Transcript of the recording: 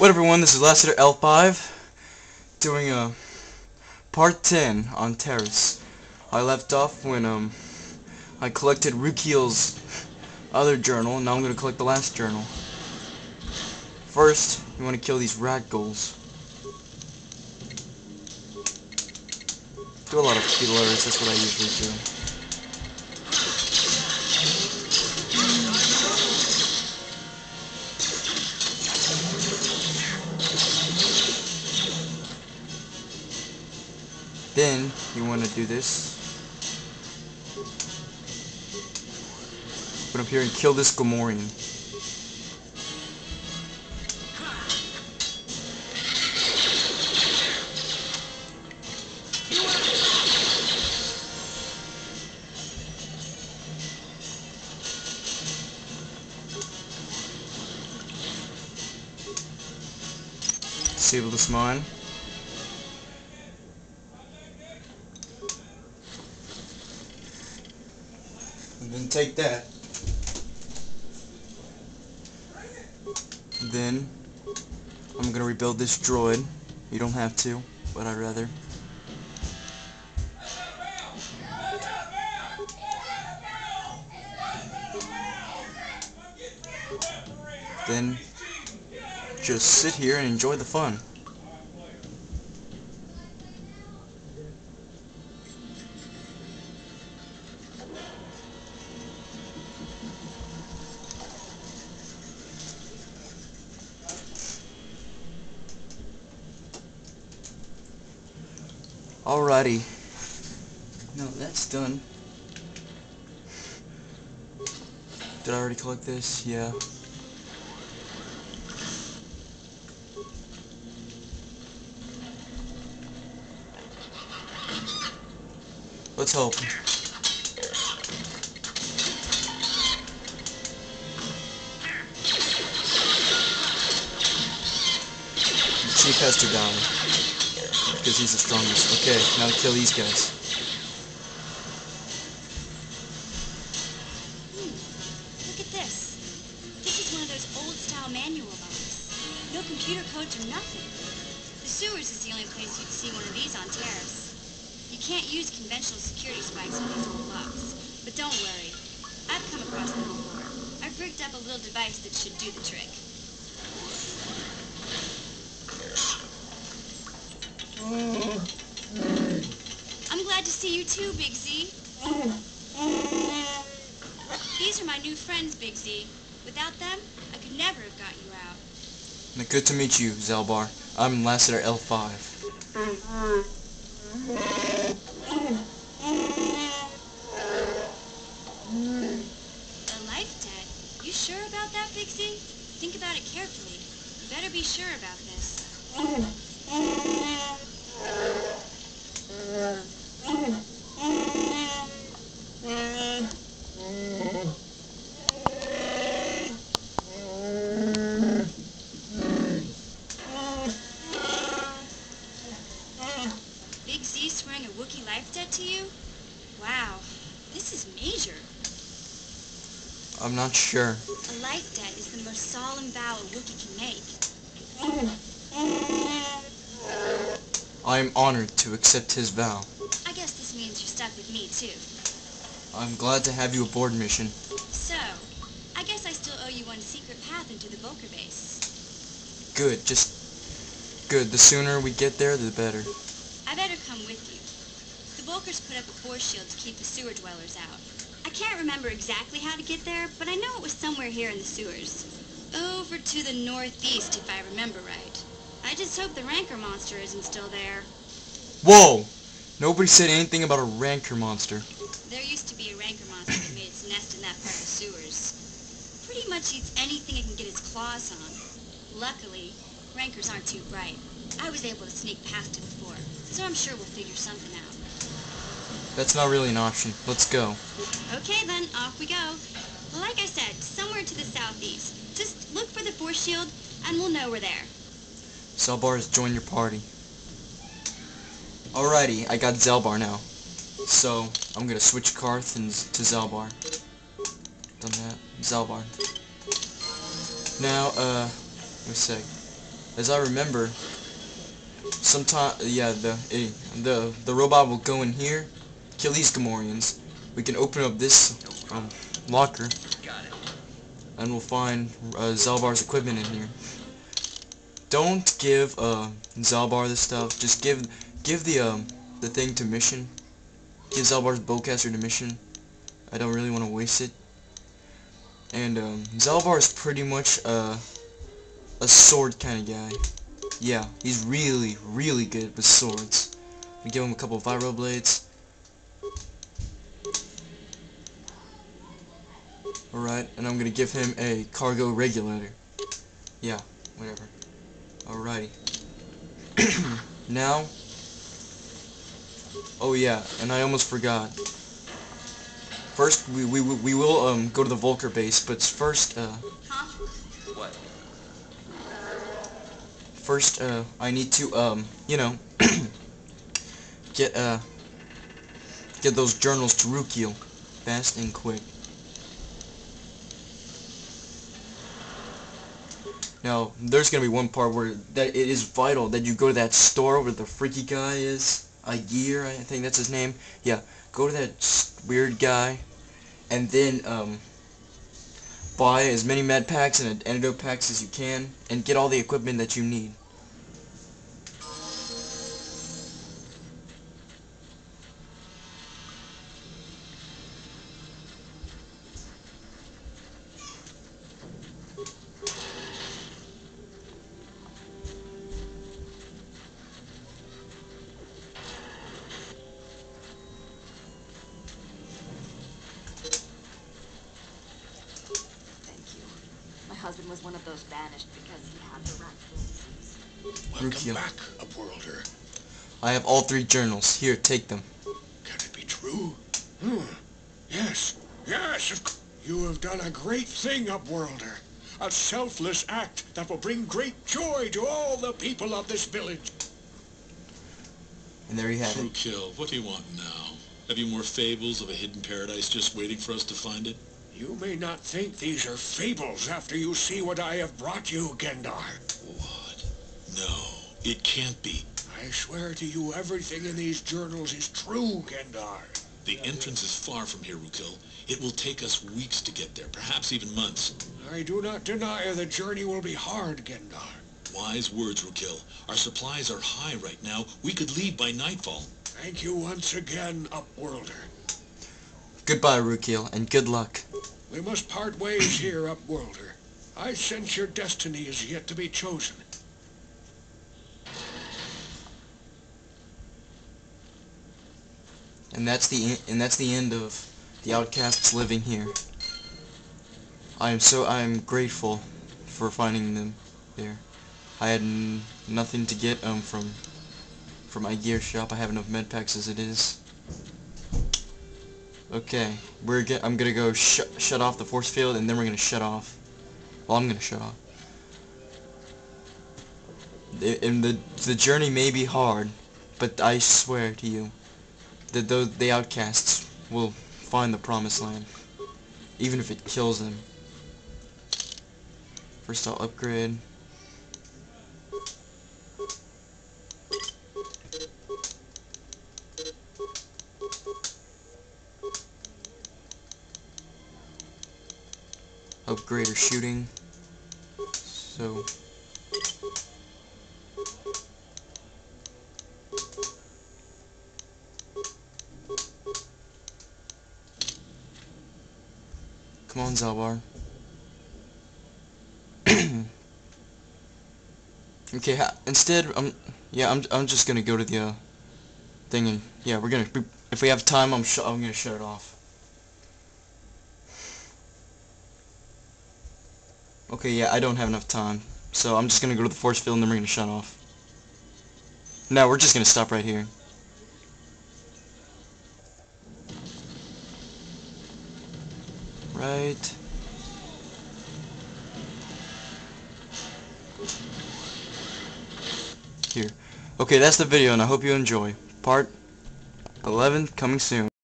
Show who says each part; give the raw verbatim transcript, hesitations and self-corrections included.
Speaker 1: What everyone, this is Lassiter L five doing a part ten on Terrace. I left off when um I collected Rukiel's other journal, and now I'm going to collect the last journal. First, you want to kill these ragdolls. Do a lot of killers, that's what I usually do. Then, you want to do this. Put up here and kill this Gamorrean. Disable this mine. And then take that. Then I'm gonna rebuild this droid. You don't have to, but I'd rather. Then just sit here and enjoy the fun. Alrighty. No, that's done. Did I already collect this? Yeah. Let's hope. Chief has to die. Because he's the strongest. Okay, now to kill these guys.
Speaker 2: Hmm, look at this. This is one of those old-style manual bombs. No computer codes or nothing. The sewers is the only place you'd see one of these on Terrace. You can't use conventional security spikes on these old blocks. But don't worry. I've come across them before. I've rigged up a little device that should do the trick. I'm glad to see you too, Big Z. These are my new friends, Big Z. Without them, I could never have got you out.
Speaker 1: And good to meet you, Zaalbar. I'm Lassiter L five.
Speaker 2: The life debt? You sure about that, Big Z? Think about it carefully. You better be sure about this. Big Z swearing a Wookiee life debt to you? Wow, this is major.
Speaker 1: I'm not sure.
Speaker 2: A life debt is the most solemn vow a Wookiee can make.
Speaker 1: I am honored to accept his vow.
Speaker 2: I guess this means you're stuck with me, too.
Speaker 1: I'm glad to have you aboard mission.
Speaker 2: So, I guess I still owe you one secret path into the Vulkar base.
Speaker 1: Good, just good. The sooner we get there, the better.
Speaker 2: I better come with you. The Vulkars put up a force shield to keep the sewer dwellers out. I can't remember exactly how to get there, but I know it was somewhere here in the sewers. Over to the northeast, if I remember right. I just hope the Rancor monster isn't still there.
Speaker 1: Whoa! Nobody said anything about a Rancor monster.
Speaker 2: There used to be a Rancor monster that made its nest in that part of the sewers. Pretty much eats anything it can get its claws on. Luckily, Rancors aren't too bright. I was able to sneak past it before, so I'm sure we'll figure something out.
Speaker 1: That's not really an option. Let's go.
Speaker 2: Okay then, off we go. Like I said, somewhere to the southeast. Just look for the force shield, and we'll know we're there.
Speaker 1: Zaalbar has joined your party. Alrighty, I got Zaalbar now. So, I'm gonna switch Carth and to Zaalbar. Done that. Zaalbar. Now, uh, wait a sec. as I remember, sometime yeah the eh, the the robot will go in here, kill these Gamorreans. We can open up this um, locker, and we'll find uh, Zalbar's equipment in here. Don't give uh, Zalbar this stuff. Just give give the um the thing to Mission. Give Zalbar's bowcaster to Mission. I don't really want to waste it. And um, Zalbar is pretty much uh, a sword kind of guy. Yeah, he's really, really good with swords. We give him a couple of Viro Blades. Alright, and I'm gonna give him a cargo regulator. Yeah, whatever. Alrighty. Now, oh yeah, and I almost forgot. First, we we we will um go to the Volker base, but first, uh.
Speaker 2: Huh?
Speaker 3: What?
Speaker 1: First, uh, I need to um, you know, get uh, get those journals to Rukiel, fast and quick. Now, there's gonna be one part where that it is vital that you go to that store where the freaky guy is, Aegir, I think that's his name. Yeah, go to that weird guy, and then um, buy as many med packs and antidote packs as you can, and get all the equipment that you need.
Speaker 4: My husband was one of those banished because he had the rat disease.
Speaker 5: Welcome
Speaker 1: Rukiel.
Speaker 5: back, Upworlder.
Speaker 1: I have all three journals. Here, take them.
Speaker 5: Can it be true? Hmm. Yes. Yes. Of c- you have done a great thing, Upworlder. A selfless act that will bring great joy to all the people of this village.
Speaker 1: And there you have it.
Speaker 6: Rukiel, what do you want now? Have you more fables of a hidden paradise just waiting for us to find it?
Speaker 5: You may not think these are fables after you see what I have brought you, Gendar.
Speaker 6: What? No, it can't be.
Speaker 5: I swear to you, everything in these journals is true, Gendar.
Speaker 6: The entrance is far from here, Rukiel. It will take us weeks to get there, perhaps even months.
Speaker 5: I do not deny the journey will be hard, Gendar.
Speaker 6: Wise words, Rukiel. Our supplies are high right now. We could leave by nightfall.
Speaker 5: Thank you once again, Upworlder.
Speaker 1: Goodbye, Rukiel, and good luck.
Speaker 5: We must part ways here, Upworlder. I sense your destiny is yet to be chosen.
Speaker 1: And that's the and that's the end of the outcasts living here. I am so I am grateful for finding them there. I had n nothing to get um from from my gear shop. I have enough med packs as it is. Okay, we're get, I'm gonna go sh shut off the force field, and then we're gonna shut off. Well, I'm gonna shut off. The, and the the journey may be hard, but I swear to you that the the outcasts will find the promised land, even if it kills them. First, I'll upgrade. Upgrade her shooting. So come on, Zalbar. Okay, ha instead, I'm yeah, I'm I'm just gonna go to the uh, thing, and yeah, we're gonna if we have time, I'm sh I'm gonna shut it off. Okay, yeah, I don't have enough time, so I'm just gonna go to the force field, and then we're gonna shut off. No, we're just gonna stop right here. Right. Here. Okay, that's the video, and I hope you enjoy. Part eleven coming soon.